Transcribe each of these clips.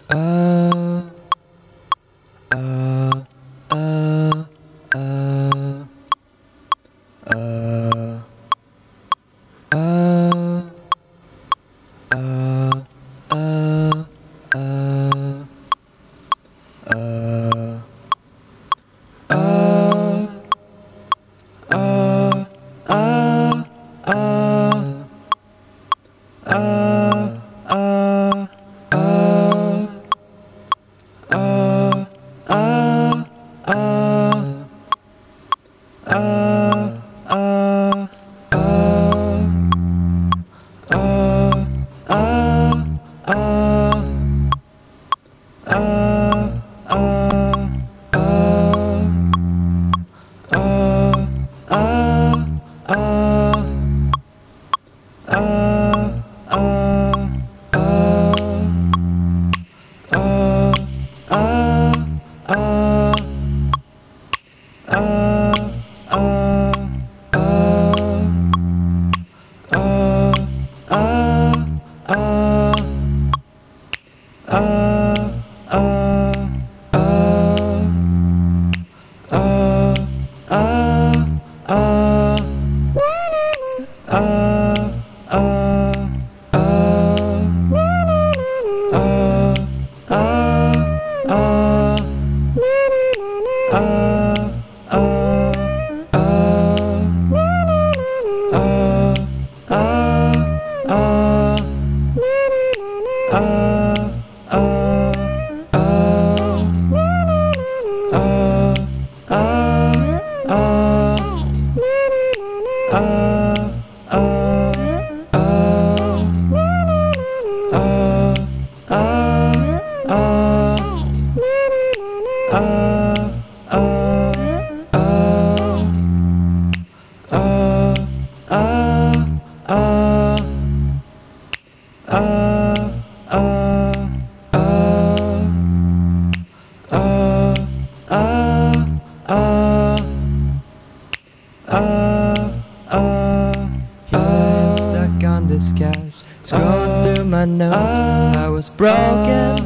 Scrolling through my notes, I was broken,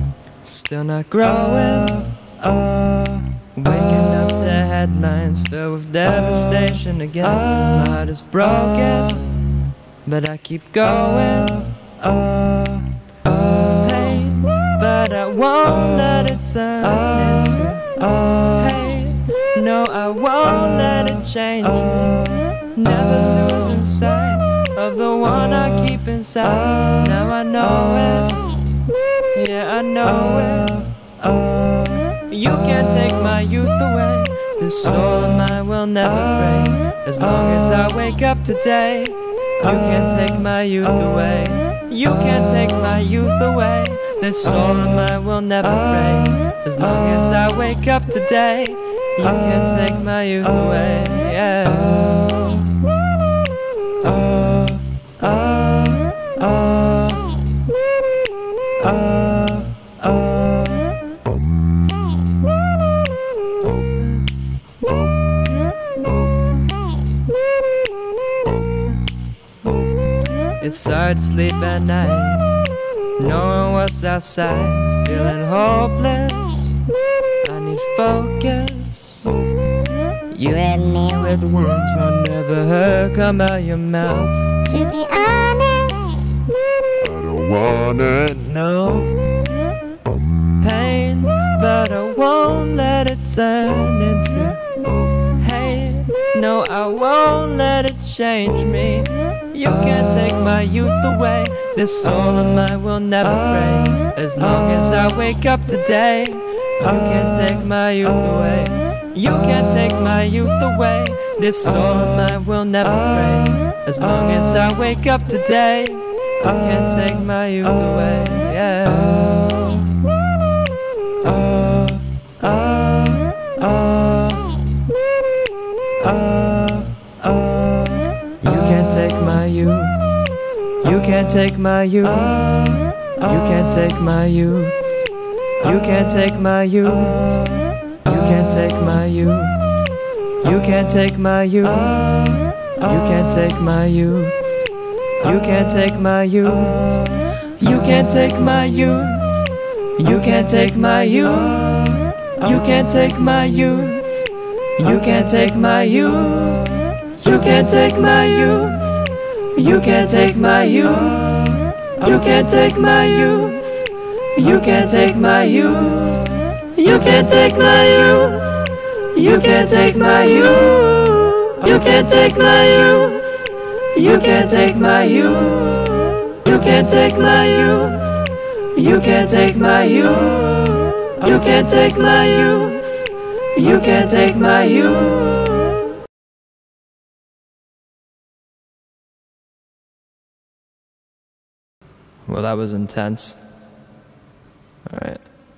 still not growing. Waking up to headlines filled with devastation again. My heart is broken, but I keep going. Pain, but I won't let it turn into hate. No, I won't let it change me. Never losing sight of the one I keep inside. Now I know it, yeah, I know it. You can't take my youth away. This soul of mine will never break as long as I wake up today. You can't take my youth away. You can't take my youth away. This soul of mine will never break as long as I wake up today. You can't take my youth away, yeah. It's hard to sleep at night, knowing what's outside, feeling hopeless. I need focus. You had me with words I never heard come out your mouth. To be honest, I don't wanna know pain, but I won't let it turn into hate. No, I won't let it change me. You can't take my youth away. This soul of mine will never break as long as I wake up today. You can't take my youth away. You can't take my youth away. This soul of mine will never break as long as I wake up today. You can't take my youth away, yeah. You can't take my youth. You can't take my youth. You can't take my youth. You can't take my youth. You can't take my youth. You can't take my youth. You can't take my youth. You can't take my youth. You can't take my youth. You can't take my youth. You can't take my youth. You can't take my youth. You can't take my youth. You can't take my youth. You can't take my youth. You can't take my youth. You can't take my youth. You can't take my youth. You can't take my youth. You can't take my youth. You can't take my youth. You can't take my youth. You can't take my youth. You can't take my youth. Well, that was intense. All right.